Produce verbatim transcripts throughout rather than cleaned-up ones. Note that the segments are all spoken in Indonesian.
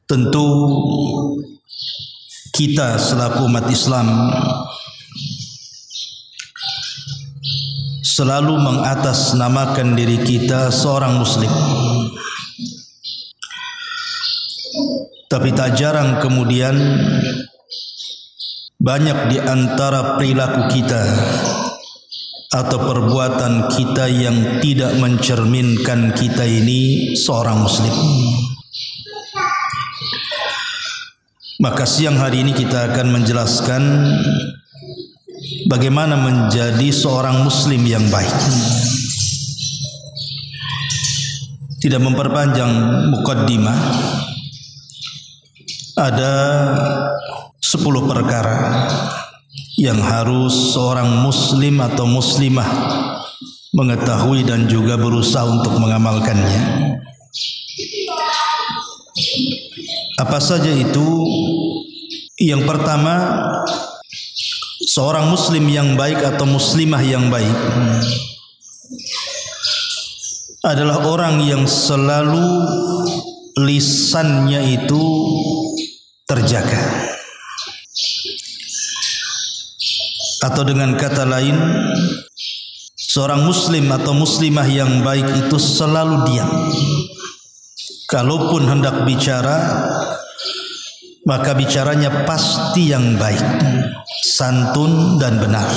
Tentu kita selaku umat Islam selalu mengatasnamakan diri kita seorang muslim. Tapi tak jarang kemudian banyak di antara perilaku kita atau perbuatan kita yang tidak mencerminkan kita ini seorang muslim. Maka siang hari ini kita akan menjelaskan bagaimana menjadi seorang muslim yang baik. Tidak memperpanjang mukaddimah, ada sepuluh perkara yang harus seorang muslim atau muslimah mengetahui dan juga berusaha untuk mengamalkannya. Apa saja itu? Yang pertama, seorang muslim yang baik atau muslimah yang baik adalah orang yang selalu lisannya itu terjaga. Atau dengan kata lain, seorang muslim atau muslimah yang baik itu selalu diam. Kalaupun hendak bicara, maka bicaranya pasti yang baik, santun dan benar.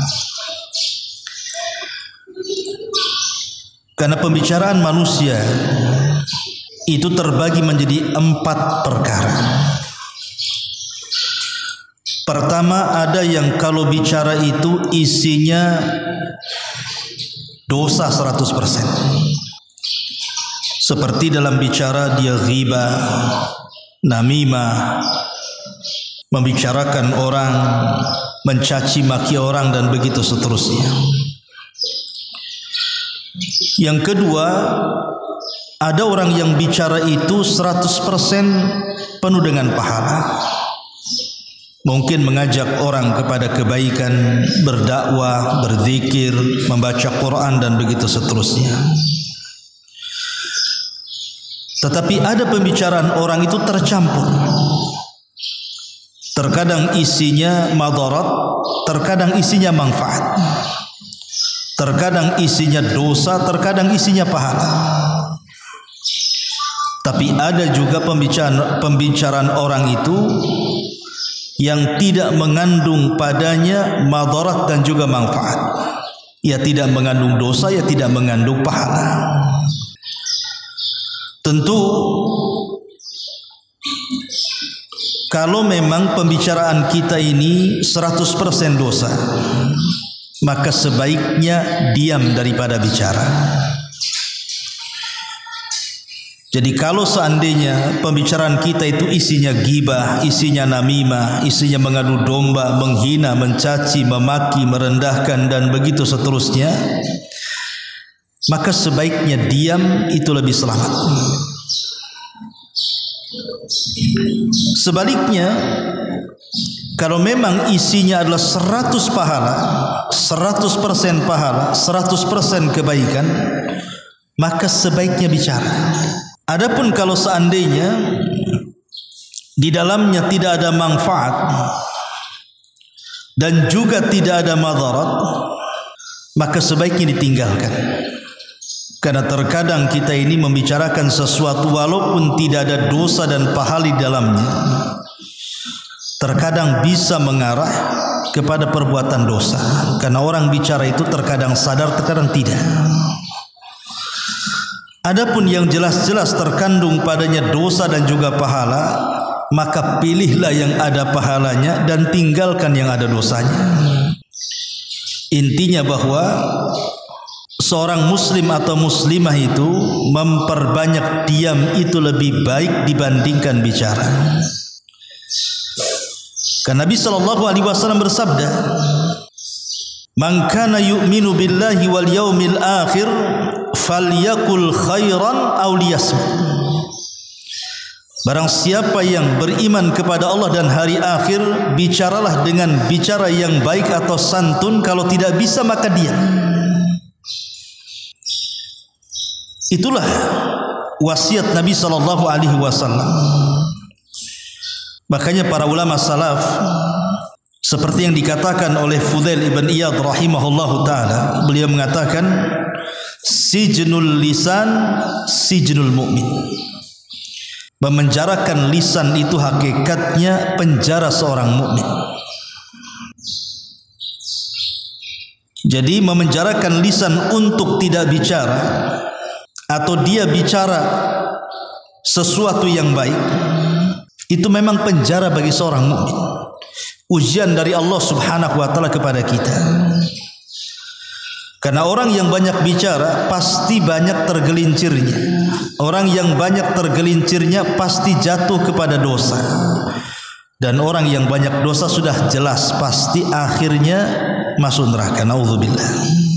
Karena pembicaraan manusia itu terbagi menjadi empat perkara. Pertama, ada yang kalau bicara itu isinya dosa seratus persen. Seperti dalam bicara dia ghibah, namimah, membicarakan orang, mencaci maki orang dan begitu seterusnya. Yang kedua, ada orang yang bicara itu seratus persen penuh dengan pahala. Mungkin mengajak orang kepada kebaikan, berdakwah, berzikir, membaca Quran dan begitu seterusnya. Tetapi ada pembicaraan orang itu tercampur. Terkadang isinya madarat, terkadang isinya manfaat. Terkadang isinya dosa, terkadang isinya pahala. Tapi ada juga pembicaraan, pembicaraan orang itu yang tidak mengandung padanya madarat dan juga manfaat. Ya tidak mengandung dosa, ya tidak mengandung pahala. Tentu kalau memang pembicaraan kita ini seratus persen dosa, maka sebaiknya diam daripada bicara. Jadi kalau seandainya pembicaraan kita itu isinya ghibah, isinya namimah, isinya mengadu domba, menghina, mencaci, memaki, merendahkan dan begitu seterusnya, maka sebaiknya diam, itu lebih selamat. Sebaliknya, kalau memang isinya adalah seratus pahala, seratus persen pahala, seratus persen kebaikan, maka sebaiknya bicara. Adapun kalau seandainya di dalamnya tidak ada manfaat dan juga tidak ada madarat, maka sebaiknya ditinggalkan. Karena terkadang kita ini membicarakan sesuatu walaupun tidak ada dosa dan pahala di dalamnya, terkadang bisa mengarah kepada perbuatan dosa. Karena orang bicara itu terkadang sadar, terkadang tidak. Adapun yang jelas-jelas terkandung padanya dosa dan juga pahala, maka pilihlah yang ada pahalanya dan tinggalkan yang ada dosanya. Intinya bahwa seorang muslim atau muslimah itu memperbanyak diam itu lebih baik dibandingkan bicara. Karena Nabi sallallahu alaihi wasallam bersabda, "Man kana yu'minu billahi wal yaumil akhir falyakul khairan aw liyasmut." Barang siapa yang beriman kepada Allah dan hari akhir, bicaralah dengan bicara yang baik atau santun, kalau tidak bisa maka diam. Itulah wasiat Nabi sallallahu alaihi wasallam. Makanya para ulama salaf seperti yang dikatakan oleh Fudail ibn Iyad rahimahullahu ta'ala, beliau mengatakan sijnul lisan sijnul mu'min. Memenjarakan lisan itu hakikatnya penjara seorang mukmin. Jadi memenjarakan lisan untuk tidak bicara atau dia bicara sesuatu yang baik, itu memang penjara bagi seorang mukmin. Ujian dari Allah Subhanahu wa taala kepada kita. Karena orang yang banyak bicara pasti banyak tergelincirnya. Orang yang banyak tergelincirnya pasti jatuh kepada dosa. Dan orang yang banyak dosa sudah jelas pasti akhirnya masuk neraka. Nauzubillah.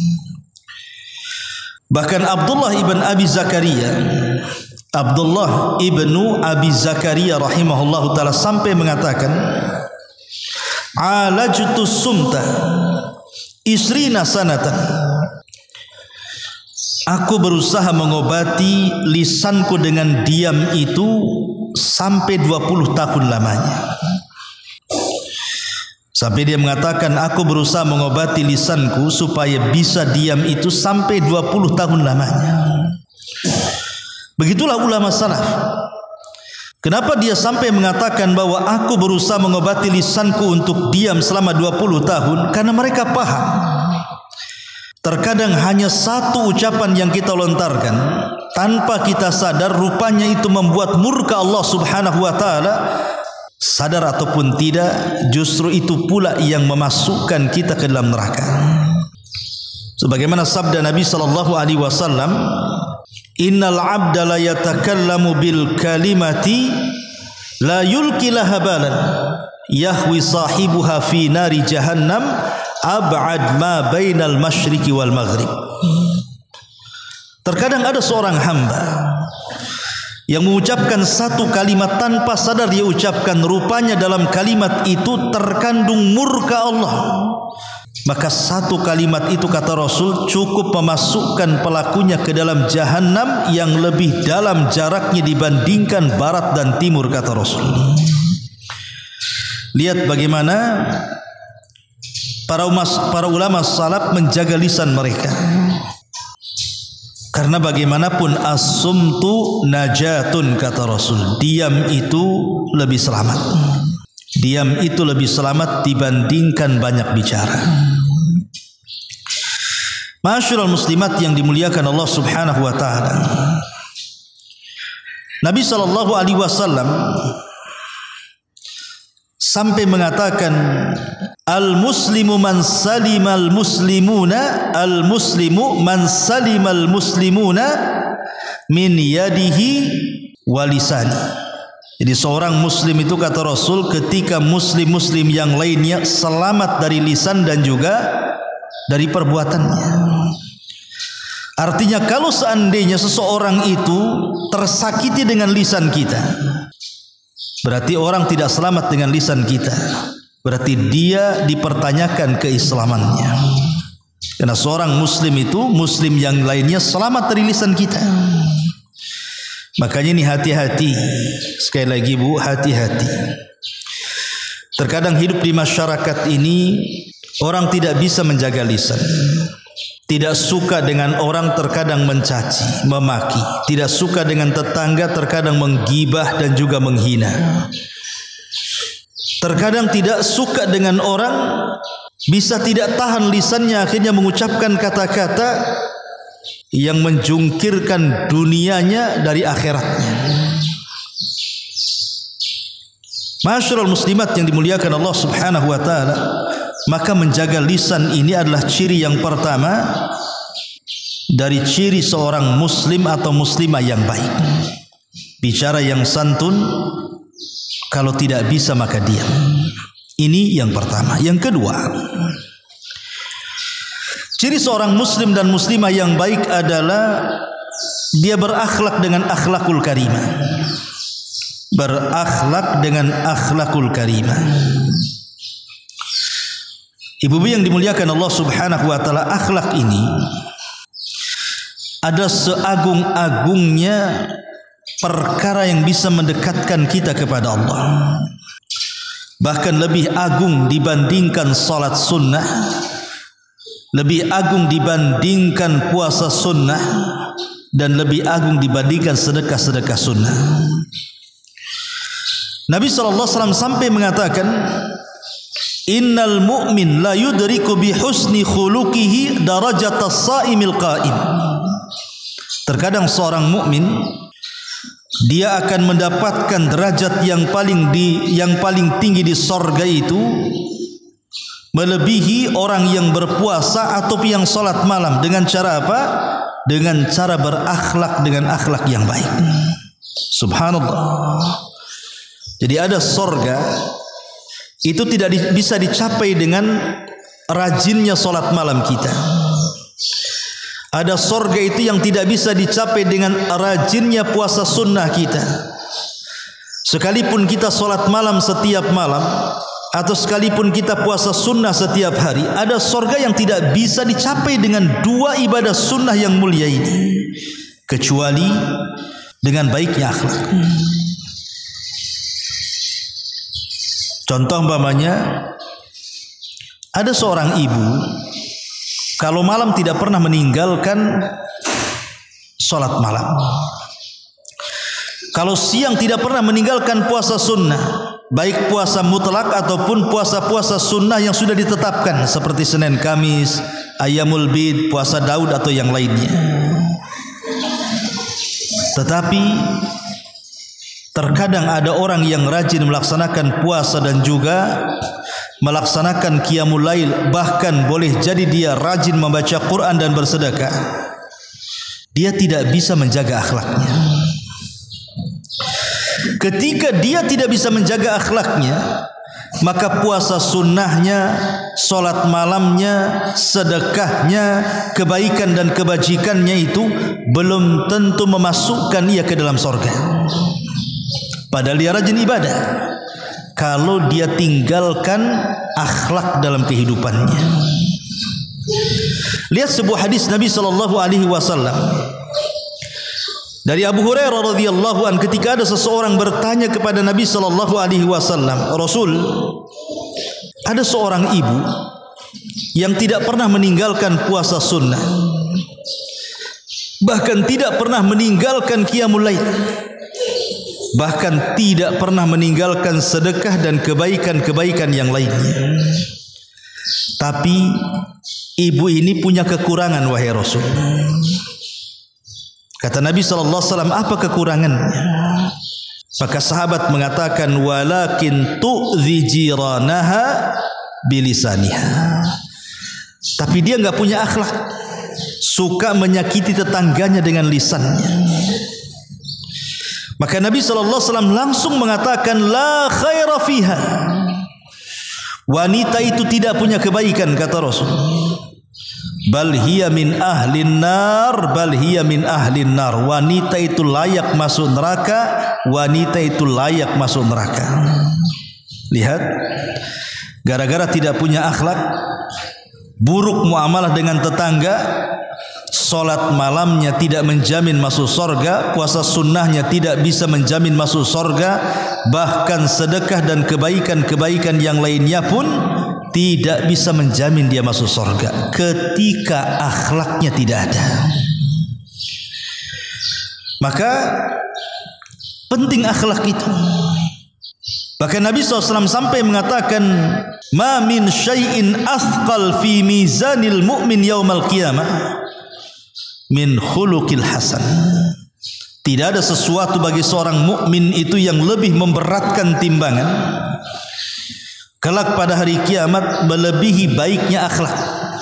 Bahkan Abdullah ibn Abi Zakaria, Abdullah ibnu Abi Zakaria rahimahullahu taala sampai mengatakan, alajtu sumta isrina sanatan. Aku berusaha mengobati lisanku dengan diam itu sampai dua puluh tahun lamanya. Sampai dia mengatakan, aku berusaha mengobati lisanku supaya bisa diam itu sampai dua puluh tahun lamanya. Begitulah ulama salaf. Kenapa dia sampai mengatakan bahwa aku berusaha mengobati lisanku untuk diam selama dua puluh tahun? Karena mereka paham, terkadang hanya satu ucapan yang kita lontarkan tanpa kita sadar, rupanya itu membuat murka Allah Subhanahu wa taala. Sadar ataupun tidak, justru itu pula yang memasukkan kita ke dalam neraka. Sebagaimana sabda Nabi sallallahu alaihi wasallam, innal abda la yatakallamu bil kalimati la yulqi laha balan yahwi sahibuha fi nari jahannam ab'ad ma bainal masyriqi wal maghrib. Terkadang ada seorang hamba yang mengucapkan satu kalimat tanpa sadar dia ucapkan, rupanya dalam kalimat itu terkandung murka Allah. Maka satu kalimat itu, kata Rasul, cukup memasukkan pelakunya ke dalam jahannam yang lebih dalam jaraknya dibandingkan barat dan timur, kata Rasul. Lihat bagaimana para umas, para ulama salaf menjaga lisan mereka. Karena bagaimanapun as-sumtu najatun, kata Rasul. Diam itu lebih selamat. Diam itu lebih selamat dibandingkan banyak bicara. Ma'asyiral muslimat yang dimuliakan Allah Subhanahu wa taala. Nabi sallallahu alaihi wasallam sampai mengatakan, al-muslimu man salimal muslimuna, al-muslimu man salimal muslimuna min yadihi walisani. Jadi seorang muslim itu, kata Rasul, ketika muslim-muslim yang lainnya selamat dari lisan dan juga dari perbuatannya. Artinya kalau seandainya seseorang itu tersakiti dengan lisan kita, berarti orang tidak selamat dengan lisan kita. Berarti dia dipertanyakan keislamannya. Karena seorang muslim itu, muslim yang lainnya selamat dari lisan kita. Makanya ini hati-hati. Sekali lagi bu, hati-hati. Terkadang hidup di masyarakat ini, orang tidak bisa menjaga lisan. Tidak suka dengan orang, terkadang mencaci, memaki. Tidak suka dengan tetangga, terkadang menggibah dan juga menghina. Terkadang tidak suka dengan orang, bisa tidak tahan lisannya, akhirnya mengucapkan kata-kata yang menjungkirkan dunianya dari akhiratnya. Ma'asyiral muslimat yang dimuliakan Allah Subhanahu wa taala, maka menjaga lisan ini adalah ciri yang pertama dari ciri seorang muslim atau muslimah yang baik. Bicara yang santun, kalau tidak bisa maka diam. Ini yang pertama. Yang kedua, ciri seorang muslim dan muslimah yang baik adalah dia berakhlak dengan akhlakul karimah. Berakhlak dengan akhlakul karimah. Ibu-ibu yang dimuliakan Allah Subhanahu wa taala, akhlak ini ada seagung-agungnya perkara yang bisa mendekatkan kita kepada Allah. bahkan lebih agung dibandingkan salat sunnah, lebih agung dibandingkan puasa sunnah, dan lebih agung dibandingkan sedekah-sedekah sunnah. Nabi sallallahu alaihi wasallam sampai mengatakan, innal mu'min la yudriku bi husni khuluqihi darajatas shaimil qa'im. Terkadang seorang mukmin dia akan mendapatkan derajat yang paling di yang paling tinggi di sorga itu melebihi orang yang berpuasa atau yang salat malam. Dengan cara apa? Dengan cara berakhlak dengan akhlak yang baik. Subhanallah. Jadi ada sorga itu tidak di, bisa dicapai dengan rajinnya salat malam kita. Ada sorga itu yang tidak bisa dicapai dengan rajinnya puasa sunnah kita. Sekalipun kita solat malam setiap malam, atau sekalipun kita puasa sunnah setiap hari, ada sorga yang tidak bisa dicapai dengan dua ibadah sunnah yang mulia ini, kecuali dengan baiknya akhlak. Contoh umpamanya, ada seorang ibu kalau malam tidak pernah meninggalkan sholat malam. Kalau siang tidak pernah meninggalkan puasa sunnah, baik puasa mutlak ataupun puasa-puasa sunnah yang sudah ditetapkan seperti Senin Kamis, Ayyamul Bid, puasa Daud atau yang lainnya. Tetapi terkadang ada orang yang rajin melaksanakan puasa dan juga melaksanakan qiyamul lail, bahkan boleh jadi dia rajin membaca Quran dan bersedekah, dia tidak bisa menjaga akhlaknya. Ketika dia tidak bisa menjaga akhlaknya, maka puasa sunnahnya, solat malamnya, sedekahnya, kebaikan dan kebajikannya itu belum tentu memasukkan ia ke dalam surga. Padahal dia rajin ibadah, kalau dia tinggalkan akhlak dalam kehidupannya. Lihat sebuah hadis Nabi sallallahu alaihi wasallam dari Abu Hurairah radhiyallahu an, ketika ada seseorang bertanya kepada Nabi sallallahu alaihi wasallam, Rasul, ada seorang ibu yang tidak pernah meninggalkan puasa sunnah, bahkan tidak pernah meninggalkan qiyamul lail, bahkan tidak pernah meninggalkan sedekah dan kebaikan-kebaikan yang lainnya. Tapi ibu ini punya kekurangan, wahai Rasul. Kata Nabi sallallahu alaihi wasallam, apa kekurangannya? Maka sahabat mengatakan, walakin tu'zi jiranaha bilisaniha. Tapi dia enggak punya akhlak, suka menyakiti tetangganya dengan lisannya. Maka Nabi sallallahu alaihi wasallam langsung mengatakan, la khaira fiha. Wanita itu tidak punya kebaikan, kata Rasul. Bal hiya min ahlin nar, bal hiya min ahlin nar. Wanita itu layak masuk neraka, wanita itu layak masuk neraka. Lihat, gara-gara tidak punya akhlak, buruk muamalah dengan tetangga, solat malamnya tidak menjamin masuk sorga, puasa sunnahnya tidak bisa menjamin masuk sorga, bahkan sedekah dan kebaikan-kebaikan yang lainnya pun tidak bisa menjamin dia masuk sorga ketika akhlaknya tidak ada. Maka penting akhlak itu. Bahkan Nabi sallallahu alaihi wasallam sampai mengatakan, ma min syai'in athqal fi mizanil mu'min yaumal qiyamah min khuluqil hasan. Tidak ada sesuatu bagi seorang mukmin itu yang lebih memberatkan timbangan kelak pada hari kiamat melebihi baiknya akhlak.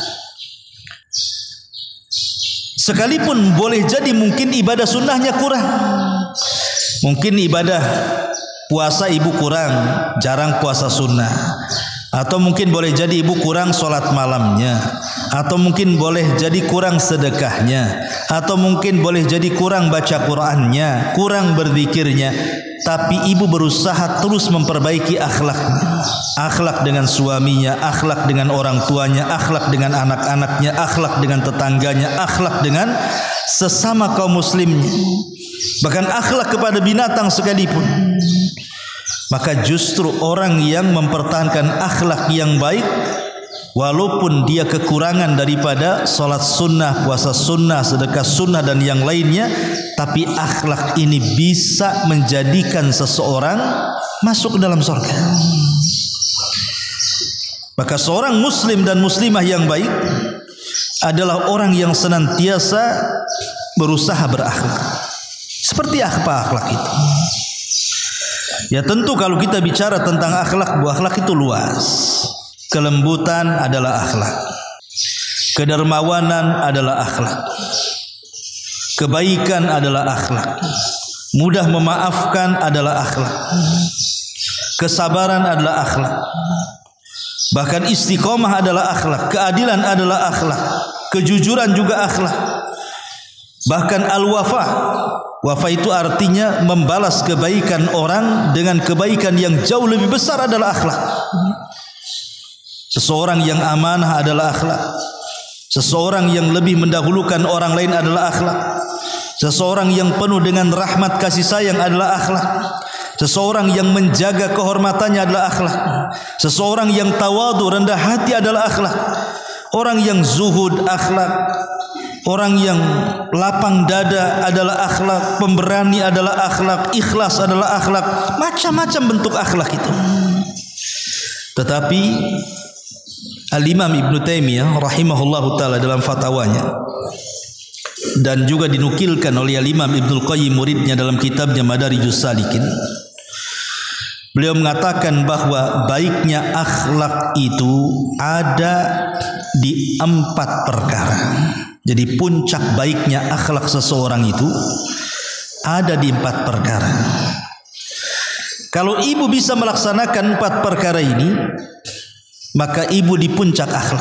Sekalipun boleh jadi mungkin ibadah sunnahnya kurang, mungkin ibadah puasa ibu kurang, jarang puasa sunnah, atau mungkin boleh jadi ibu kurang solat malamnya, atau mungkin boleh jadi kurang sedekahnya, atau mungkin boleh jadi kurang baca Qur'annya, kurang berzikirnya. Tapi ibu berusaha terus memperbaiki akhlaknya, akhlak dengan suaminya, akhlak dengan orang tuanya, akhlak dengan anak-anaknya, akhlak dengan tetangganya, akhlak dengan sesama kaum muslimnya, bahkan akhlak kepada binatang sekalipun. Maka justru orang yang mempertahankan akhlak yang baik, walaupun dia kekurangan daripada sholat sunnah, puasa sunnah, sedekah sunnah dan yang lainnya, tapi akhlak ini bisa menjadikan seseorang masuk ke dalam surga. Maka seorang muslim dan muslimah yang baik adalah orang yang senantiasa berusaha berakhlak. Seperti apa akhlak itu? Ya tentu kalau kita bicara tentang akhlak, bu akhlak itu luas. Kelembutan adalah akhlak, kedermawanan adalah akhlak, kebaikan adalah akhlak, mudah memaafkan adalah akhlak, kesabaran adalah akhlak, bahkan istiqomah adalah akhlak, keadilan adalah akhlak, kejujuran juga akhlak, bahkan al-wafa. Wafa itu artinya membalas kebaikan orang dengan kebaikan yang jauh lebih besar adalah akhlak. Seseorang yang amanah adalah akhlak. Seseorang yang lebih mendahulukan orang lain adalah akhlak. Seseorang yang penuh dengan rahmat kasih sayang adalah akhlak. Seseorang yang menjaga kehormatannya adalah akhlak. Seseorang yang tawadu, rendah hati adalah akhlak. Orang yang zuhud akhlak. Orang yang lapang dada adalah akhlak, pemberani adalah akhlak, ikhlas adalah akhlak, macam-macam bentuk akhlak itu. Tetapi Al-Imam Ibnu Taimiyah rahimahullahu taala dalam fatwanya, dan juga dinukilkan oleh Al-Imam Ibnul Qayyim muridnya dalam kitabnya Madarijus Salikin, beliau mengatakan bahwa baiknya akhlak itu ada di empat perkara. Jadi puncak baiknya akhlak seseorang itu ada di empat perkara. Kalau ibu bisa melaksanakan empat perkara ini, maka ibu di puncak akhlak.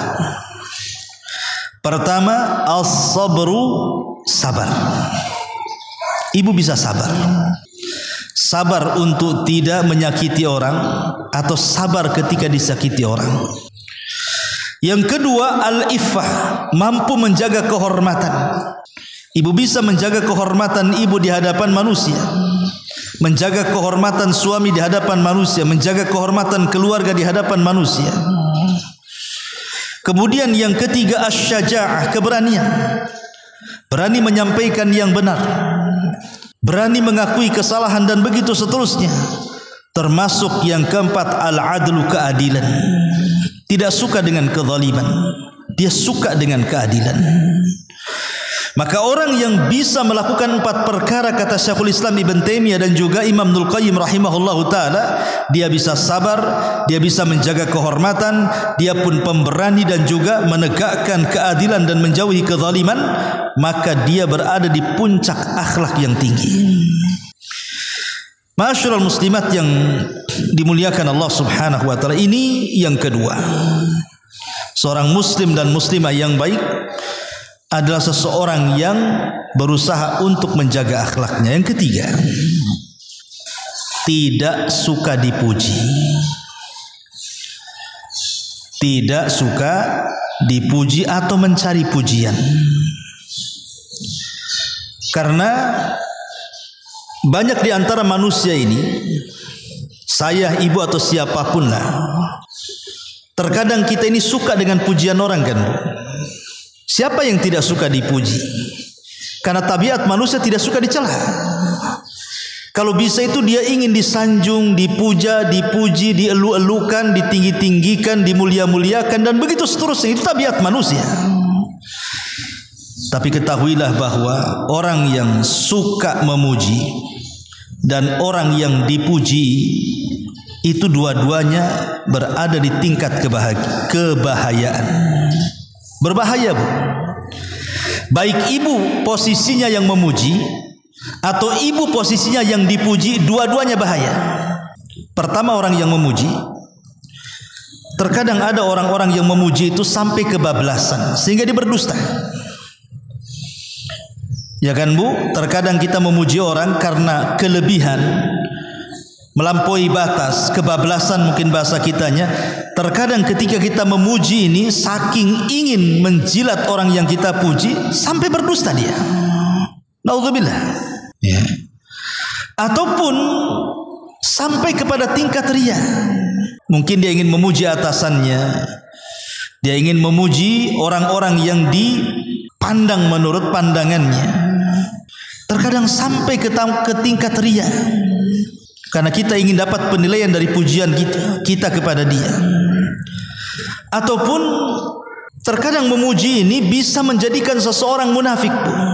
Pertama, as-sabru, sabar. Ibu bisa sabar. Sabar untuk tidak menyakiti orang atau sabar ketika disakiti orang. Yang kedua, al-iffah, mampu menjaga kehormatan. Ibu bisa menjaga kehormatan ibu di hadapan manusia, menjaga kehormatan suami di hadapan manusia, menjaga kehormatan keluarga di hadapan manusia. Kemudian yang ketiga, asy-syaja'ah, keberanian. Berani menyampaikan yang benar, berani mengakui kesalahan dan begitu seterusnya. Termasuk yang keempat, al-adlu, keadilan. Tidak suka dengan kezaliman, dia suka dengan keadilan. Maka orang yang bisa melakukan empat perkara, kata Syekhul Islam Ibn Taimiyah dan juga Imam Ibnul Qayyim rahimahullahu taala, dia bisa sabar, dia bisa menjaga kehormatan, dia pun pemberani dan juga menegakkan keadilan dan menjauhi kezaliman, maka dia berada di puncak akhlak yang tinggi. Ma'asyiral muslimat yang dimuliakan Allah Subhanahu wa taala, ini yang kedua. Seorang muslim dan muslimah yang baik adalah seseorang yang berusaha untuk menjaga akhlaknya. Yang ketiga, tidak suka dipuji. Tidak suka dipuji atau mencari pujian. Karena banyak di antara manusia ini, saya, ibu atau siapapun lah, terkadang kita ini suka dengan pujian orang, kan? Siapa yang tidak suka dipuji? Karena tabiat manusia tidak suka dicela. Kalau bisa itu dia ingin disanjung, dipuja, dipuji, dielu-elukan, ditinggi-tinggikan, dimulia-muliakan dan begitu seterusnya. Itu tabiat manusia. Tapi ketahuilah bahwa orang yang suka memuji dan orang yang dipuji itu dua-duanya berada di tingkat kebahagi- kebahayaan. Berbahaya, Bu. Baik ibu posisinya yang memuji atau ibu posisinya yang dipuji, dua-duanya bahaya. Pertama, orang yang memuji, terkadang ada orang-orang yang memuji itu sampai kebablasan sehingga dia berdusta. Ya kan, Bu? Terkadang kita memuji orang karena kelebihan, melampaui batas, kebablasan mungkin bahasa kitanya. Terkadang ketika kita memuji ini, saking ingin menjilat orang yang kita puji sampai berdusta dia. Naudzubillah. Ya. Ataupun sampai kepada tingkat riya. Mungkin dia ingin memuji atasannya, dia ingin memuji orang-orang yang dipandang menurut pandangannya. Terkadang sampai ke, ke tingkat riya, karena kita ingin dapat penilaian dari pujian kita, kita kepada dia. Ataupun terkadang memuji ini bisa menjadikan seseorang munafik.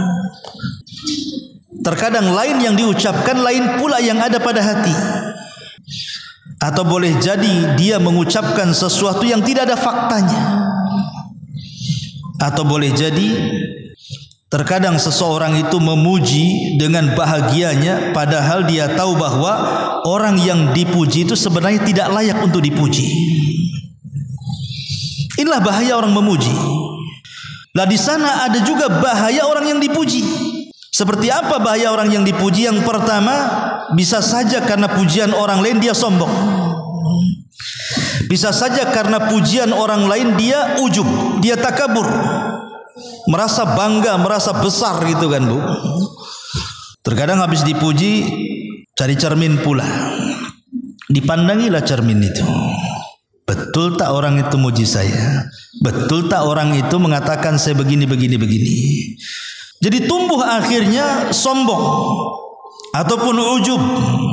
Terkadang lain yang diucapkan, lain pula yang ada pada hati. Atau boleh jadi dia mengucapkan sesuatu yang tidak ada faktanya. Atau boleh jadi terkadang seseorang itu memuji dengan bahagianya, padahal dia tahu bahwa orang yang dipuji itu sebenarnya tidak layak untuk dipuji. Inilah bahaya orang memuji. Lah di sana ada juga bahaya orang yang dipuji. Seperti apa bahaya orang yang dipuji? Yang pertama, bisa saja karena pujian orang lain dia sombong. Bisa saja karena pujian orang lain dia ujub, dia takabur, merasa bangga, merasa besar gitu kan, Bu. Terkadang habis dipuji cari cermin pula. Dipandangilah cermin itu. Betul tak orang itu muji saya? Betul tak orang itu mengatakan saya begini begini begini? Jadi tumbuh akhirnya sombong ataupun ujub,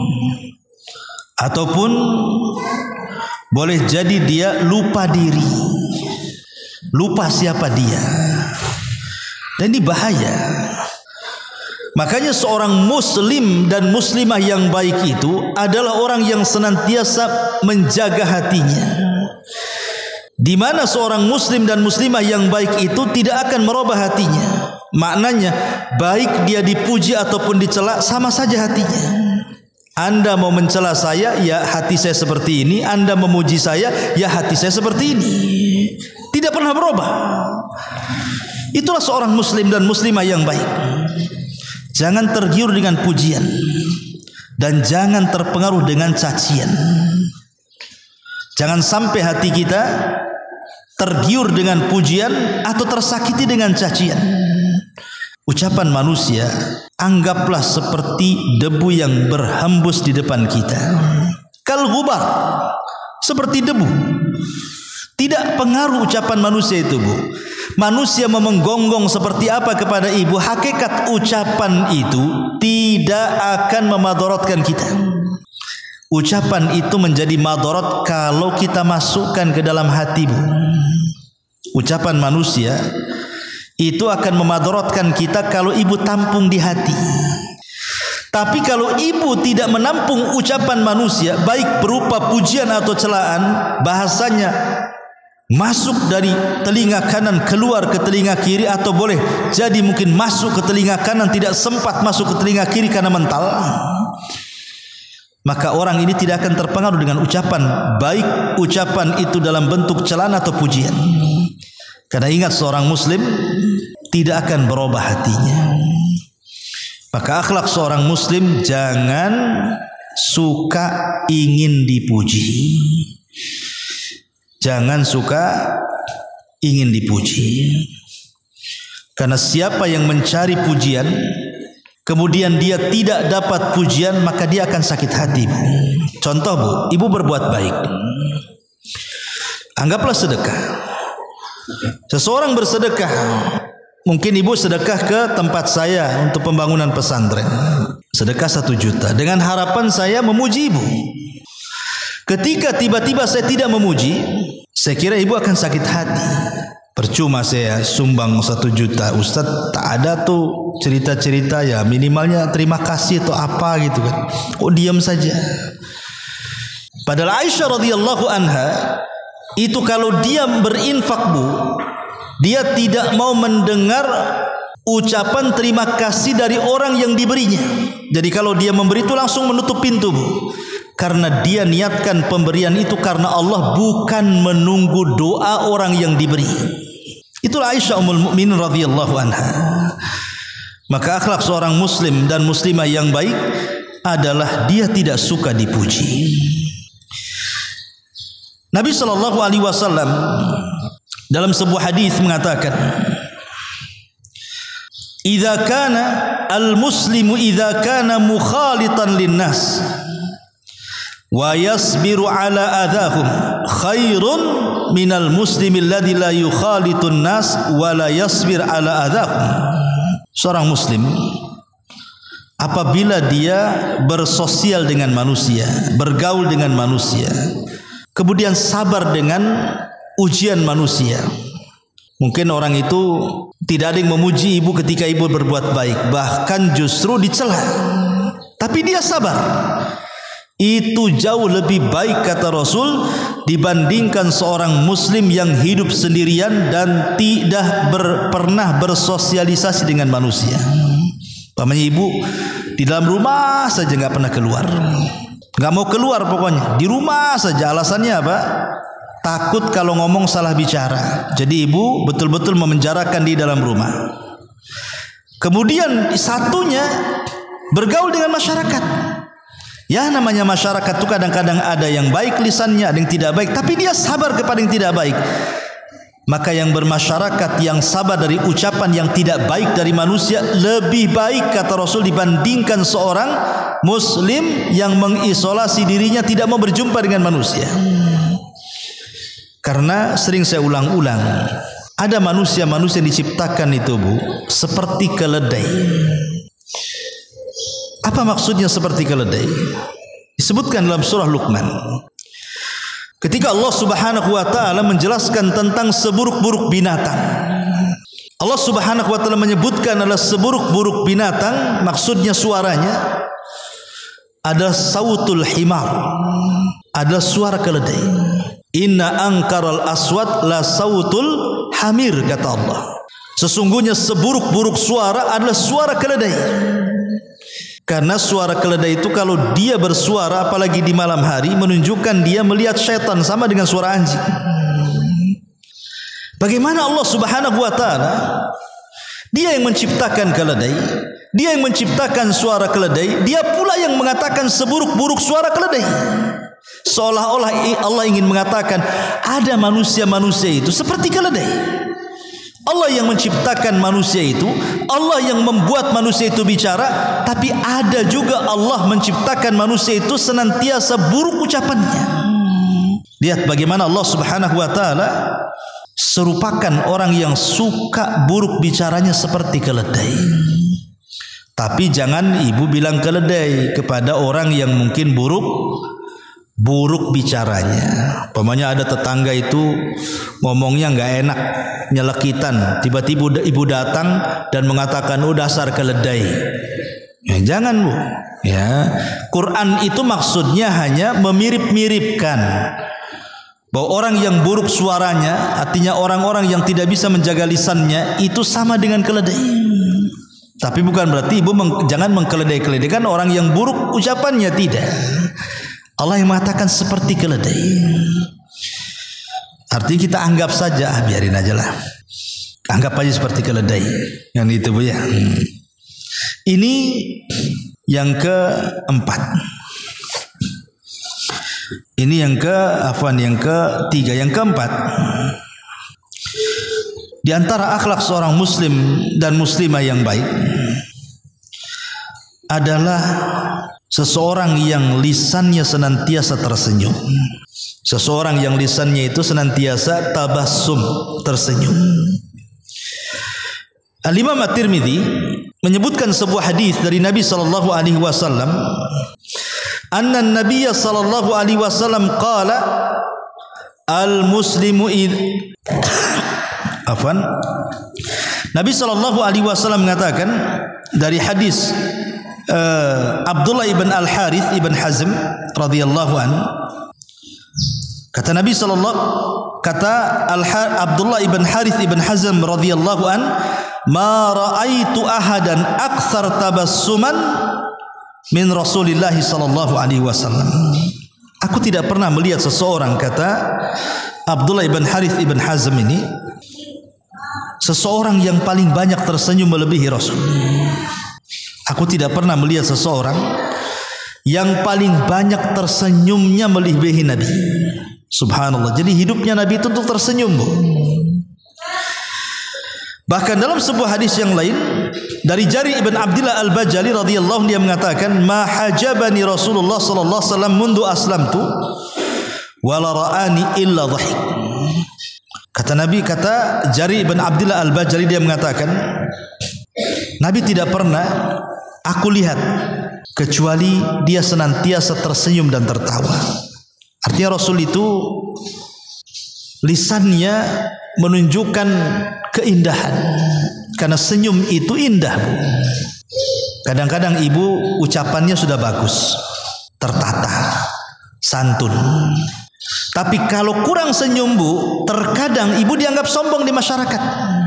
ataupun boleh jadi dia lupa diri, lupa siapa dia. Dan ini bahaya. Makanya seorang muslim dan muslimah yang baik itu adalah orang yang senantiasa menjaga hatinya. Di mana seorang muslim dan muslimah yang baik itu tidak akan merubah hatinya. Maknanya baik dia dipuji ataupun dicela sama saja hatinya. Anda mau mencela saya, ya hati saya seperti ini. Anda memuji saya, ya hati saya seperti ini. Tidak pernah berubah. Itulah seorang muslim dan muslimah yang baik. Jangan tergiur dengan pujian dan jangan terpengaruh dengan cacian. Jangan sampai hati kita tergiur dengan pujian atau tersakiti dengan cacian. Ucapan manusia anggaplah seperti debu yang berhembus di depan kita. Kal ghubar, seperti debu. Tidak pengaruh ucapan manusia itu, Bu. Manusia memenggonggong seperti apa kepada ibu, hakikat ucapan itu tidak akan memadaratkan kita. Ucapan itu menjadi madarat kalau kita masukkan ke dalam hati, Bu. Ucapan manusia itu akan memadaratkan kita kalau ibu tampung di hati. Tapi kalau ibu tidak menampung ucapan manusia, baik berupa pujian atau celaan, bahasanya masuk dari telinga kanan keluar ke telinga kiri, atau boleh jadi mungkin masuk ke telinga kanan tidak sempat masuk ke telinga kiri karena mental, maka orang ini tidak akan terpengaruh dengan ucapan, baik ucapan itu dalam bentuk celaan atau pujian. Karena ingat, seorang muslim tidak akan berubah hatinya. Maka akhlak seorang muslim, jangan suka ingin dipuji. Jangan suka ingin dipuji. Karena siapa yang mencari pujian kemudian dia tidak dapat pujian, maka dia akan sakit hati. Contoh, Bu, ibu berbuat baik, anggaplah sedekah. Seseorang bersedekah, mungkin ibu sedekah ke tempat saya untuk pembangunan pesantren, sedekah satu juta dengan harapan saya memuji ibu. Ketika tiba-tiba saya tidak memuji, saya kira ibu akan sakit hati. Percuma saya sumbang satu juta, Ustadz, tak ada tuh cerita-cerita ya, minimalnya terima kasih atau apa gitu kan. Oh, diam saja. Padahal Aisyah radhiyallahu anha itu kalau dia berinfak, Bu, dia tidak mau mendengar ucapan terima kasih dari orang yang diberinya. Jadi kalau dia memberi itu langsung menutup pintu, Bu. Karena dia niatkan pemberian itu karena Allah, bukan menunggu doa orang yang diberi. Itulah Aisyah ummul mukminin radhiyallahu anha. Maka akhlak seorang muslim dan muslimah yang baik adalah dia tidak suka dipuji. Nabi sallallahu alaihi wasallam dalam sebuah hadis mengatakan, "Idza kana al-muslimu idza kana mukhalitan lin-nas wa yasbiru ala adahum khairun minal muslimil ladzi la yukhalitun nas wa la yasbir ala adahum. Seorang muslim apabila dia bersosial dengan manusia, bergaul dengan manusia, kemudian sabar dengan ujian manusia. Mungkin orang itu tidak ada yang memuji ibu ketika ibu berbuat baik, bahkan justru dicela, tapi dia sabar. Itu jauh lebih baik kata Rasul dibandingkan seorang muslim yang hidup sendirian dan tidak ber, pernah bersosialisasi dengan manusia. Pamannya ibu di dalam rumah saja nggak pernah keluar, nggak mau keluar pokoknya di rumah saja. Alasannya apa? Takut kalau ngomong salah bicara. Jadi ibu betul-betul memenjarakan di dalam rumah. Kemudian satunya bergaul dengan masyarakat. Ya, namanya masyarakat itu kadang-kadang ada yang baik lisannya, ada yang tidak baik, tapi dia sabar kepada yang tidak baik. Maka yang bermasyarakat yang sabar dari ucapan yang tidak baik dari manusia lebih baik kata Rasul dibandingkan seorang muslim yang mengisolasi dirinya, tidak mau berjumpa dengan manusia. Karena sering saya ulang-ulang, ada manusia-manusia yang diciptakan itu Bu seperti keledai. Apa maksudnya seperti keledai? Disebutkan dalam surah Luqman. Ketika Allah Subhanahu wa taala menjelaskan tentang seburuk-buruk binatang. Allah Subhanahu wa taala menyebutkan adalah seburuk-buruk binatang, maksudnya suaranya ada sautul himar, ada suara keledai. Inna angkaral aswat la sautul hamir, kata Allah. Sesungguhnya seburuk-buruk suara adalah suara keledai. Karena suara keledai itu kalau dia bersuara apalagi di malam hari menunjukkan dia melihat syaitan, sama dengan suara anjing. Bagaimana Allah Subhanahu wa taala, dia yang menciptakan keledai, dia yang menciptakan suara keledai, dia pula yang mengatakan seburuk-buruk suara keledai. Seolah-olah Allah ingin mengatakan ada manusia-manusia itu seperti keledai. Allah yang menciptakan manusia itu, Allah yang membuat manusia itu bicara, tapi ada juga Allah menciptakan manusia itu senantiasa buruk ucapannya. Lihat bagaimana Allah Subhanahu wa taala serupakan orang yang suka buruk bicaranya seperti keledai. Tapi jangan ibu bilang keledai kepada orang yang mungkin buruk buruk bicaranya. Pokoknya ada tetangga itu ngomongnya nggak enak, nyelekitan, tiba-tiba ibu datang dan mengatakan, oh dasar keledai. Ya, jangan Bu. Ya, Quran itu maksudnya hanya memirip-miripkan bahwa orang yang buruk suaranya, artinya orang-orang yang tidak bisa menjaga lisannya itu sama dengan keledai. Tapi bukan berarti ibu meng, jangan mengkeledai-keledaikan orang yang buruk ucapannya, tidak. Allah yang mengatakan seperti keledai. Artinya kita anggap saja, ah, biarin aja lah. Anggap aja seperti keledai. Yang itu Bu ya. Hmm. Ini yang keempat. Ini yang ke afwan yang ketiga, yang keempat. Di antara akhlak seorang muslim dan muslimah yang baik adalah seseorang yang lisannya senantiasa tersenyum. Seseorang yang lisannya itu senantiasa tabassum, tersenyum. Al-Imam At-Tirmidzi menyebutkan sebuah hadis dari Nabi sallallahu alaihi wasallam, anna an-nabiy sallallahu alaihi wasallam qala al-muslimu id afan Nabi sallallahu alaihi wasallam mengatakan dari hadis Uh, Abdullah ibn Al-Harith ibn Hazm radhiyallahu an, kata Nabi sallallahu kata Al Abdullah ibn Harith ibn Hazm radhiyallahu an, ma ra'aitu ahadan aktsar tabassuman min Rasulillah sallallahu alaihi wasallam. Aku tidak pernah melihat seseorang, kata Abdullah ibn Harith ibn Hazm ini, seseorang yang paling banyak tersenyum melebihi Rasul. Aku tidak pernah melihat seseorang yang paling banyak tersenyumnya melebihi Nabi. Subhanallah. Jadi hidupnya Nabi itu untuk tersenyum Bu. Bahkan dalam sebuah hadis yang lain, dari Jari ibn Abdillah al-Bajali radhiyallahu anhu, dia mengatakan, ma hajabani Rasulullah sallallahu alaihi wasallam mundu aslamtu wala ra'ani illa dhahik. Kata Nabi, kata Jari ibn Abdillah al-Bajali, dia mengatakan, Nabi tidak pernah aku lihat kecuali dia senantiasa tersenyum dan tertawa. Artinya Rasul itu lisannya menunjukkan keindahan, karena senyum itu indah, Bu. Kadang-kadang ibu ucapannya sudah bagus, tertata, santun. Tapi kalau kurang senyum, Bu, terkadang ibu dianggap sombong di masyarakat.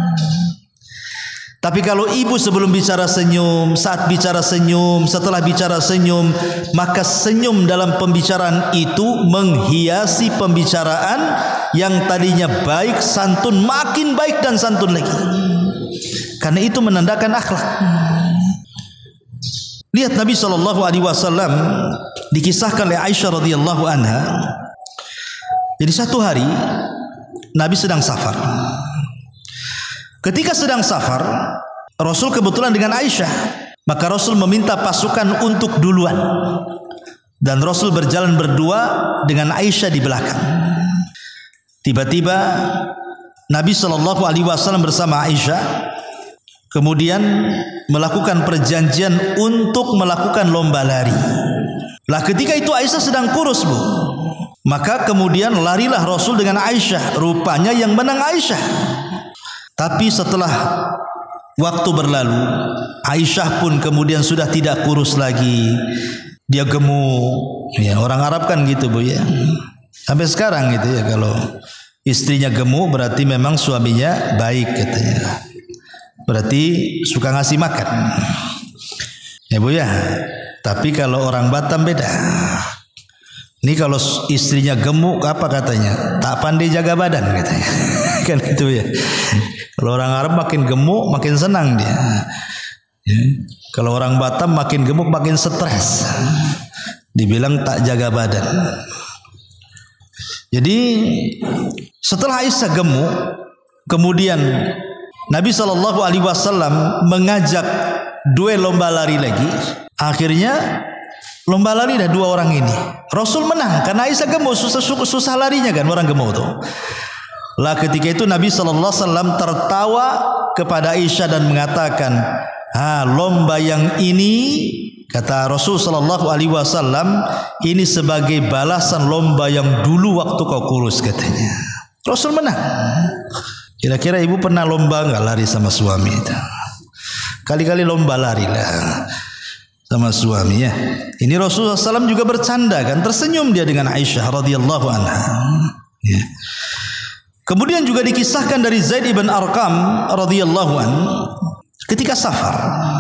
Tapi kalau ibu sebelum bicara senyum, saat bicara senyum, setelah bicara senyum, maka senyum dalam pembicaraan itu menghiasi pembicaraan yang tadinya baik, santun, makin baik dan santun lagi. Karena itu menandakan akhlak. Lihat Nabi shallallahu alaihi wasallam, dikisahkan oleh Aisyah radhiyallahu anha. Jadi satu hari Nabi sedang safar. Ketika sedang safar, Rasul kebetulan dengan Aisyah, maka Rasul meminta pasukan untuk duluan, dan Rasul berjalan berdua dengan Aisyah di belakang. Tiba-tiba Nabi shallallahu alaihi wasallam bersama Aisyah kemudian melakukan perjanjian untuk melakukan lomba lari. Lah ketika itu Aisyah sedang kurus, Bu. Maka kemudian larilah Rasul dengan Aisyah. Rupanya yang menang Aisyah. Tapi setelah waktu berlalu, Aisyah pun kemudian sudah tidak kurus lagi. Dia gemuk. Ya, orang Arab kan gitu, Bu, ya. Sampai sekarang gitu ya, kalau istrinya gemuk berarti memang suaminya baik katanya. Berarti suka ngasih makan. Ya, Bu, ya. Tapi kalau orang Batam beda. Ini kalau istrinya gemuk apa katanya? Tak pandai jaga badan katanya. Kan itu ya. Kalau orang Arab makin gemuk makin senang dia. Ya. Kalau orang Batam makin gemuk makin stres. Dibilang tak jaga badan. Jadi setelah Aisyah gemuk, kemudian Nabi shallallahu alaihi wasallam mengajak duel lomba lari lagi. Akhirnya lomba lari dah dua orang ini. Rasul menang karena Aisyah gemuk, susah, susah larinya kan orang gemuk tuh. Lah ketika itu Nabi shallallahu alaihi wasallam tertawa kepada Aisyah dan mengatakan, "Ha, lomba yang ini," kata Rasul shallallahu alaihi wasallam, "ini sebagai balasan lomba yang dulu waktu kau kurus," katanya. Rasul menang. Kira-kira ibu pernah lomba nggak lari sama suami itu? Kali-kali lomba lari lah sama suami ya. Ini Rasulullah shallallahu alaihi wasallam juga bercanda kan, tersenyum dia dengan Aisyah radhiyallahu anha. Ya. Kemudian juga dikisahkan dari Zaid ibn Arqam radhiyallahu an, ketika safar.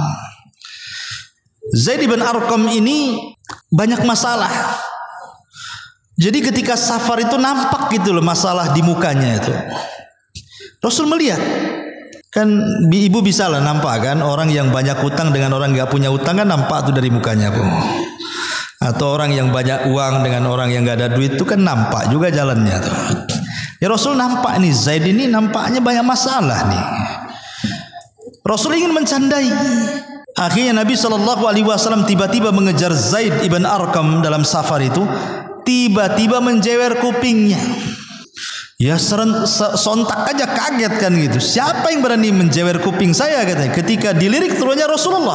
Zaid ibn Arqam ini banyak masalah. Jadi ketika safar itu nampak gitu loh masalah di mukanya itu. Rasul melihat. Kan ibu bisa lah nampak kan, orang yang banyak utang dengan orang nggak punya utang kan nampak tuh dari mukanya, Bu. Atau orang yang banyak uang dengan orang yang nggak ada duit itu kan nampak juga jalannya tuh. Ya Rasul nampak nih Zaid ini nampaknya banyak masalah nih. Rasul ingin mencandai. Akhirnya Nabi shallallahu alaihi wasallam tiba-tiba mengejar Zaid ibn Arqam dalam safar itu, tiba-tiba menjewer kupingnya. Ya seren, sontak aja kaget kan gitu. Siapa yang berani menjewer kuping saya katanya ketika dilirik turunnya Rasulullah.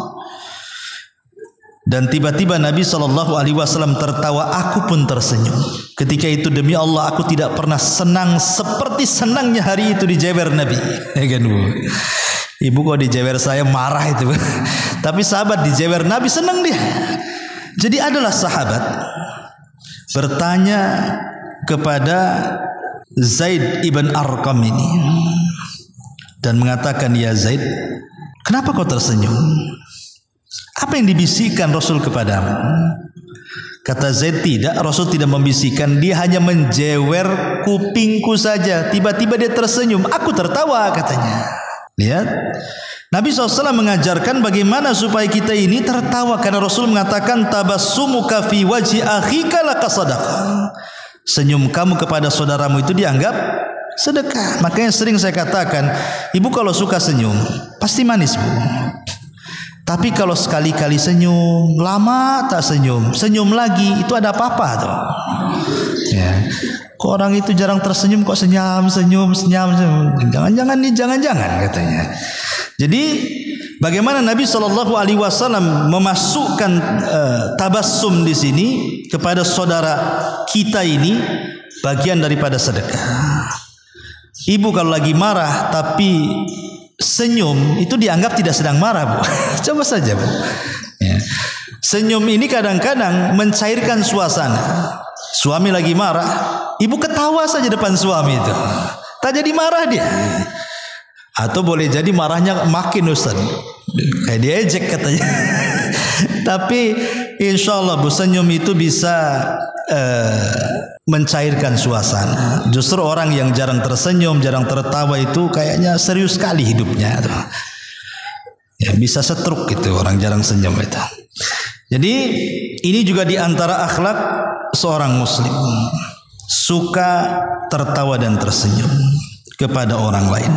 Dan tiba-tiba Nabi shallallahu alaihi wasallam tertawa, aku pun tersenyum. Ketika itu demi Allah aku tidak pernah senang seperti senangnya hari itu dijewer Nabi. Ya kan, Bu? Ibu kok dijewer saya marah itu. Tapi sahabat dijewer Nabi senang dia. Jadi adalah sahabat bertanya kepada Zaid ibn Arqam ini dan mengatakan, ya Zaid, kenapa kau tersenyum? Apa yang dibisikkan Rasul kepadamu? Kata Zaid, tidak, Rasul tidak membisikkan, dia hanya menjewer kupingku saja. Tiba-tiba dia tersenyum, aku tertawa katanya. Lihat, Nabi shallallahu alaihi wasallam mengajarkan bagaimana supaya kita ini tertawa, karena Rasul mengatakan tabassumuka fi wajhi akhika laka sadaqah. Senyum kamu kepada saudaramu itu dianggap sedekah. Makanya sering saya katakan, ibu kalau suka senyum pasti manis, Bu. Tapi kalau sekali-kali senyum, lama tak senyum, senyum lagi, itu ada apa-apa tuh? Ya. Kok orang itu jarang tersenyum, kok senyum, senyum, senyum, senyum. Jangan-jangan nih, jangan-jangan katanya. Jadi bagaimana Nabi Shallallahu Alaihi Wasallam memasukkan uh, tabassum di sini kepada saudara kita ini bagian daripada sedekah. Ibu kalau lagi marah tapi senyum itu dianggap tidak sedang marah, Bu. Coba saja, Bu. Ya. Senyum ini kadang-kadang mencairkan suasana. Suami lagi marah, ibu ketawa saja depan suami itu, tak jadi marah dia. Atau boleh jadi marahnya makin Ustaz, kayak diejek katanya. Tapi insya Allah, Bu, senyum itu bisa uh, mencairkan suasana. Justru orang yang jarang tersenyum, jarang tertawa itu kayaknya serius sekali hidupnya. Ya, bisa stroke gitu orang jarang senyum itu. Jadi ini juga diantara akhlak seorang muslim, suka tertawa dan tersenyum kepada orang lain.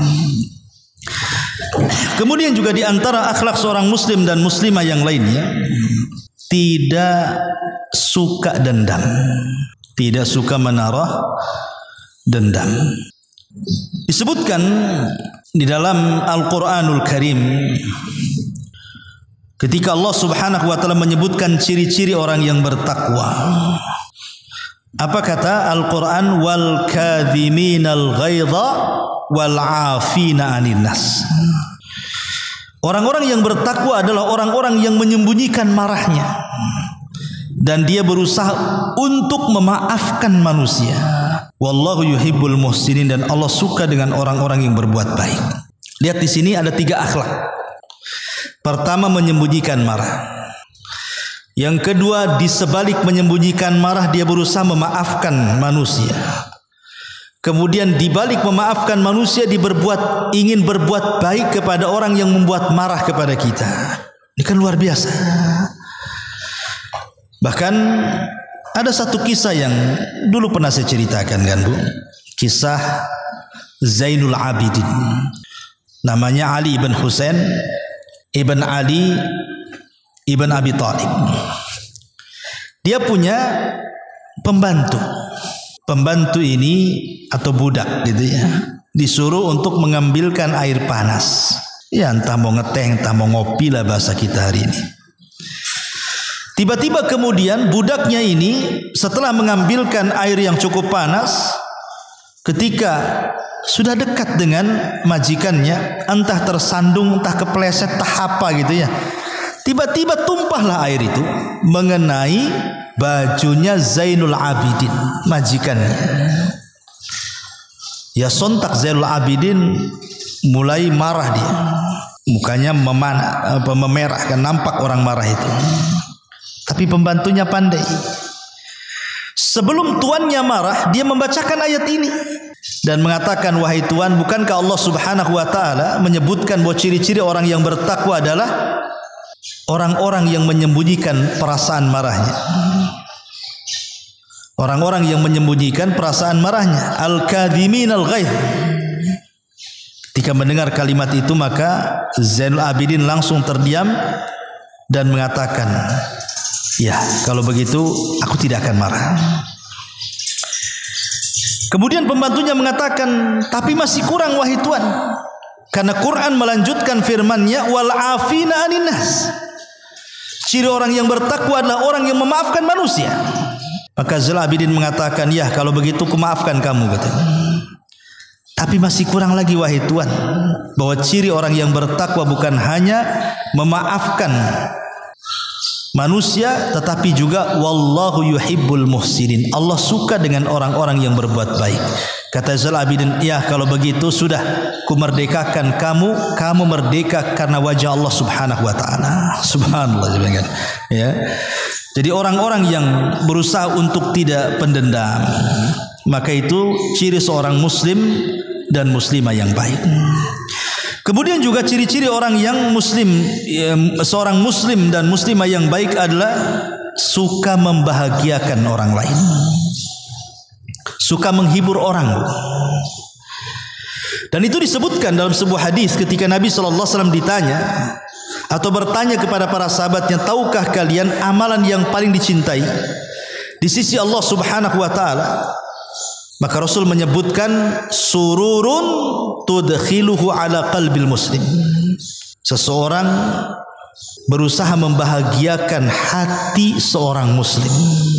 Kemudian juga diantara akhlak seorang muslim dan muslimah yang lainnya, tidak suka dendam, tidak suka menaruh dendam. Disebutkan di dalam Al-Quranul Karim, ketika Allah Subhanahu wa taala menyebutkan ciri-ciri orang yang bertakwa, apa kata Al-Quran? Wal kadhiminal ghaidha wal 'afina 'anil nas. Orang-orang yang bertakwa adalah orang-orang yang menyembunyikan marahnya dan dia berusaha untuk memaafkan manusia. Wallahu yuhibbul muhsinin, dan Allah suka dengan orang-orang yang berbuat baik. Lihat di sini ada tiga akhlak. Pertama, menyembunyikan marah. Yang kedua, di sebalik menyembunyikan marah dia berusaha memaafkan manusia. Kemudian di balik memaafkan manusia, diberbuat ingin berbuat baik kepada orang yang membuat marah kepada kita. Ini kan luar biasa. Bahkan ada satu kisah yang dulu pernah saya ceritakan kan, Bu. Kisah Zainul Abidin. Namanya Ali ibn Husain ibn Ali ibn Abi Thalib. Dia punya pembantu. Pembantu ini atau budak gitu ya, disuruh untuk mengambilkan air panas. Ya entah mau ngeteh, entah mau ngopi lah bahasa kita hari ini. Tiba-tiba kemudian budaknya ini setelah mengambilkan air yang cukup panas, ketika sudah dekat dengan majikannya, entah tersandung, entah kepleset, entah apa gitu ya, tiba-tiba tumpahlah air itu mengenai bajunya Zainul Abidin, majikannya. Ya sontak Zainul Abidin mulai marah dia, mukanya memana, apa, memerah, kan nampak orang marah itu. Tapi pembantunya pandai. Sebelum tuannya marah, dia membacakan ayat ini dan mengatakan, wahai Tuan, bukankah Allah Subhanahu wa taala menyebutkan bahwa ciri-ciri orang yang bertakwa adalah orang-orang yang menyembunyikan perasaan marahnya. Orang-orang yang menyembunyikan perasaan marahnya. Al-kadhiminal ghaidh. Ketika mendengar kalimat itu, maka Zainul Abidin langsung terdiam dan mengatakan, ya kalau begitu aku tidak akan marah. Kemudian pembantunya mengatakan, tapi masih kurang wahai Tuan, karena Quran melanjutkan firman-Nya wal 'afina 'anil nas. Ciri orang yang bertakwa adalah orang yang memaafkan manusia. Maka Zainul Abidin mengatakan, ya kalau begitu kumaafkan kamu, katanya. Tapi masih kurang lagi wahai Tuan, bahwa ciri orang yang bertakwa bukan hanya memaafkan manusia, tetapi juga wallahu yuhibbul muhsinin. Allah suka dengan orang-orang yang berbuat baik. Kata Zainul Abidin, ya kalau begitu sudah kumerdekakan kamu, kamu merdeka karena wajah Allah Subhanahu wa taala. Subhanallah, ya. Jadi orang-orang yang berusaha untuk tidak pendendam, maka itu ciri seorang muslim dan muslimah yang baik. Kemudian juga ciri-ciri orang yang muslim, seorang muslim dan muslimah yang baik adalah suka membahagiakan orang lain, suka menghibur orang. Dan itu disebutkan dalam sebuah hadis ketika Nabi shallallahu alaihi wasallam ditanya atau bertanya kepada para sahabatnya, tahukah kalian amalan yang paling dicintai di sisi Allah Subhanahu wa taala? Maka Rasul menyebutkan sururun tudkhiluhu ala qalbil muslim. Seseorang berusaha membahagiakan hati seorang muslim.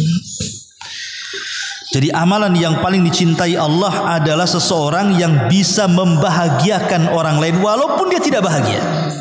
Jadi amalan yang paling dicintai Allah adalah seseorang yang bisa membahagiakan orang lain walaupun dia tidak bahagia.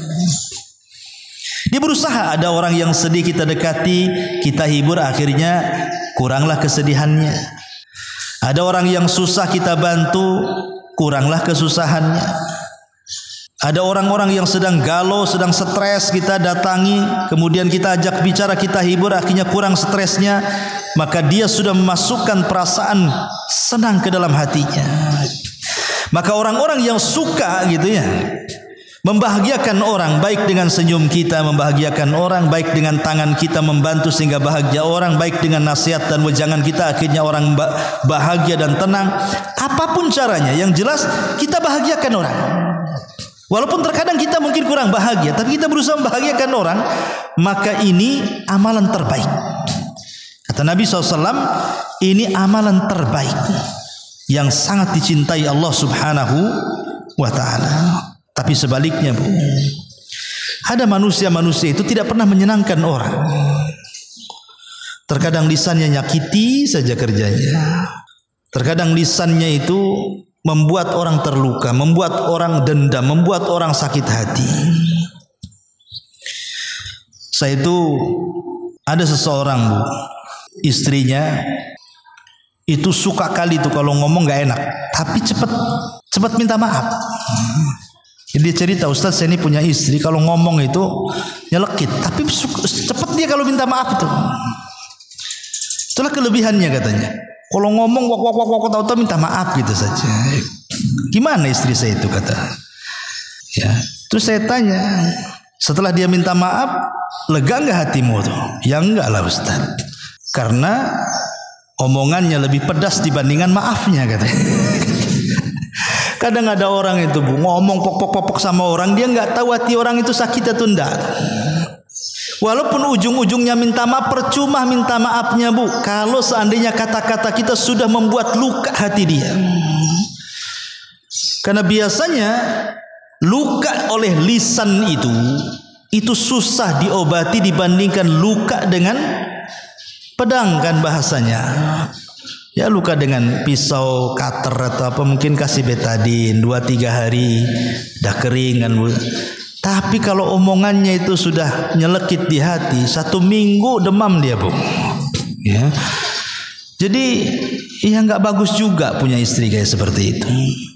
Dia berusaha, ada orang yang sedih kita dekati, kita hibur, akhirnya kuranglah kesedihannya. Ada orang yang susah kita bantu, kuranglah kesusahannya. Ada orang-orang yang sedang galau, sedang stres, kita datangi, kemudian kita ajak bicara, kita hibur, akhirnya kurang stresnya, maka dia sudah memasukkan perasaan senang ke dalam hatinya. Maka orang-orang yang suka gitu ya, membahagiakan orang, baik dengan senyum kita membahagiakan orang, baik dengan tangan kita membantu sehingga bahagia orang, baik dengan nasihat dan wejangan kita akhirnya orang bahagia dan tenang. Apapun caranya, yang jelas kita bahagiakan orang. Walaupun terkadang kita mungkin kurang bahagia, tapi kita berusaha membahagiakan orang, maka ini amalan terbaik. Kata Nabi shallallahu alaihi wasallam, ini amalan terbaik yang sangat dicintai Allah Subhanahu wa ta'ala. Tapi sebaliknya, Bu, ada manusia-manusia itu tidak pernah menyenangkan orang. Terkadang lisannya nyakiti saja kerjanya. Terkadang lisannya itu membuat orang terluka, membuat orang dendam, membuat orang sakit hati. Saya itu ada seseorang, Bu, istrinya itu suka kali tuh kalau ngomong gak enak, tapi cepat cepat minta maaf. Jadi dia cerita, Ustaz, saya ini punya istri kalau ngomong itu nyelekit, tapi cepat dia kalau minta maaf itu. Itulah kelebihannya katanya. Kalau ngomong wak wak wak wak tahu-tahu minta maaf gitu saja. Gimana istri saya itu, kata. Ya, terus saya tanya, setelah dia minta maaf, lega enggak hatimu tuh? Ya enggak lah, Ustaz. Karena omongannya lebih pedas dibandingkan maafnya, katanya. Kadang ada orang itu, Bu, ngomong pok-pok-pok sama orang, dia enggak tahu hati orang itu sakit atau enggak. Walaupun ujung-ujungnya minta maaf, percuma minta maafnya, Bu, kalau seandainya kata-kata kita sudah membuat luka hati dia. Karena biasanya luka oleh lisan itu itu susah diobati dibandingkan luka dengan pedang, kan bahasanya. Ya, luka dengan pisau, cutter atau apa, mungkin kasih betadine dua tiga hari dah kering kan, Bu. Tapi kalau omongannya itu sudah nyelekit di hati, satu minggu demam dia, Bu. Ya. Jadi ya nggak bagus juga punya istri kayak seperti itu.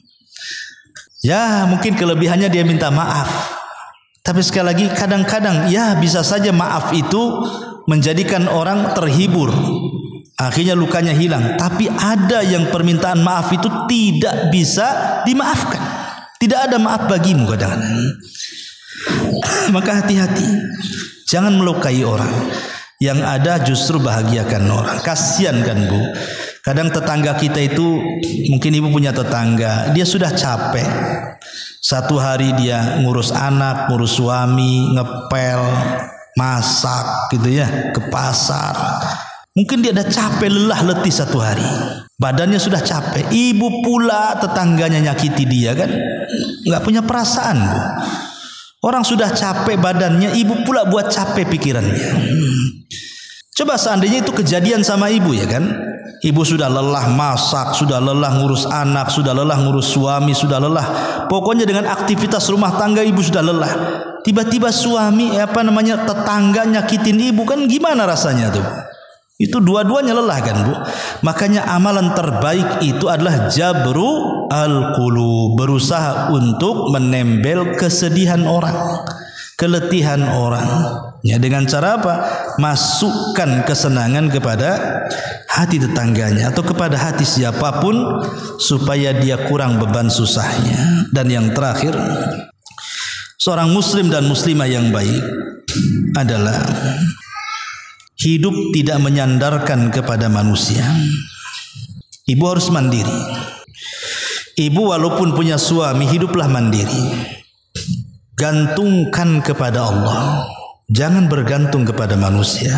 Ya mungkin kelebihannya dia minta maaf. Tapi sekali lagi kadang-kadang ya bisa saja maaf itu menjadikan orang terhibur. Akhirnya lukanya hilang. Tapi ada yang permintaan maaf itu tidak bisa dimaafkan. Tidak ada maaf bagimu kadang-kadang. Maka hati-hati, jangan melukai orang. Yang ada justru bahagiakan orang. Kasihan kan, Bu. Kadang tetangga kita itu, mungkin ibu punya tetangga, dia sudah capek. Satu hari dia ngurus anak, ngurus suami, ngepel, masak gitu ya, ke pasar. Mungkin dia udah capek, lelah, letih satu hari. Badannya sudah capek. Ibu pula tetangganya nyakiti dia kan, nggak punya perasaan, Bu. Orang sudah capek badannya, ibu pula buat capek pikirannya. Hmm. Coba seandainya itu kejadian sama ibu, ya kan? Ibu sudah lelah masak, sudah lelah ngurus anak, sudah lelah ngurus suami, sudah lelah. Pokoknya dengan aktivitas rumah tangga ibu sudah lelah. Tiba-tiba suami, apa namanya, tetangga nyakitin ibu, kan gimana rasanya tuh? Itu dua-duanya lelah kan, Bu. Makanya amalan terbaik itu adalah jabru al-qulub, berusaha untuk menembel kesedihan orang, keletihan orang. Ya, dengan cara apa? Masukkan kesenangan kepada hati tetangganya atau kepada hati siapapun supaya dia kurang beban susahnya. Dan yang terakhir, seorang muslim dan muslimah yang baik adalah hidup tidak menyandarkan kepada manusia. Ibu harus mandiri. Ibu walaupun punya suami, hiduplah mandiri. Gantungkan kepada Allah. Jangan bergantung kepada manusia.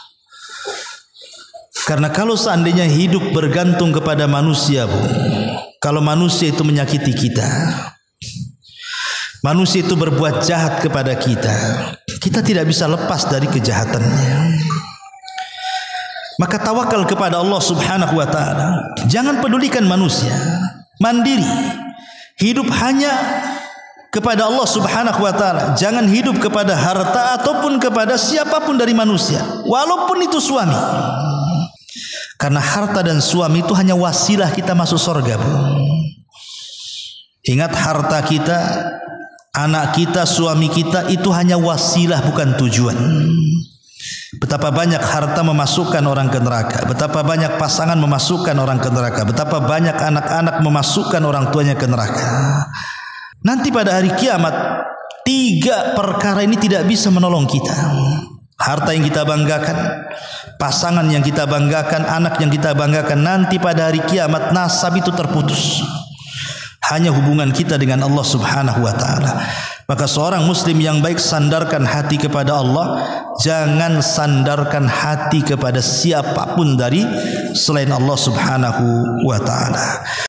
Karena kalau seandainya hidup bergantung kepada manusia, Bu, kalau manusia itu menyakiti kita, manusia itu berbuat jahat kepada kita, kita tidak bisa lepas dari kejahatannya. Maka tawakal kepada Allah Subhanahu wa taala. Jangan pedulikan manusia. Mandiri. Hidup hanya kepada Allah Subhanahu wa taala. Jangan hidup kepada harta ataupun kepada siapapun dari manusia, walaupun itu suami. Karena harta dan suami itu hanya wasilah kita masuk surga, Bu. Ingat, harta kita, anak kita, suami kita itu hanya wasilah, bukan tujuan. Betapa banyak harta memasukkan orang ke neraka, betapa banyak pasangan memasukkan orang ke neraka, betapa banyak anak-anak memasukkan orang tuanya ke neraka. Nanti pada hari kiamat, tiga perkara ini tidak bisa menolong kita. Harta yang kita banggakan, pasangan yang kita banggakan, anak yang kita banggakan, nanti pada hari kiamat nasab itu terputus. Hanya hubungan kita dengan Allah Subhanahu wa taala. Maka seorang muslim yang baik sandarkan hati kepada Allah, jangan sandarkan hati kepada siapapun dari selain Allah Subhanahu wa taala.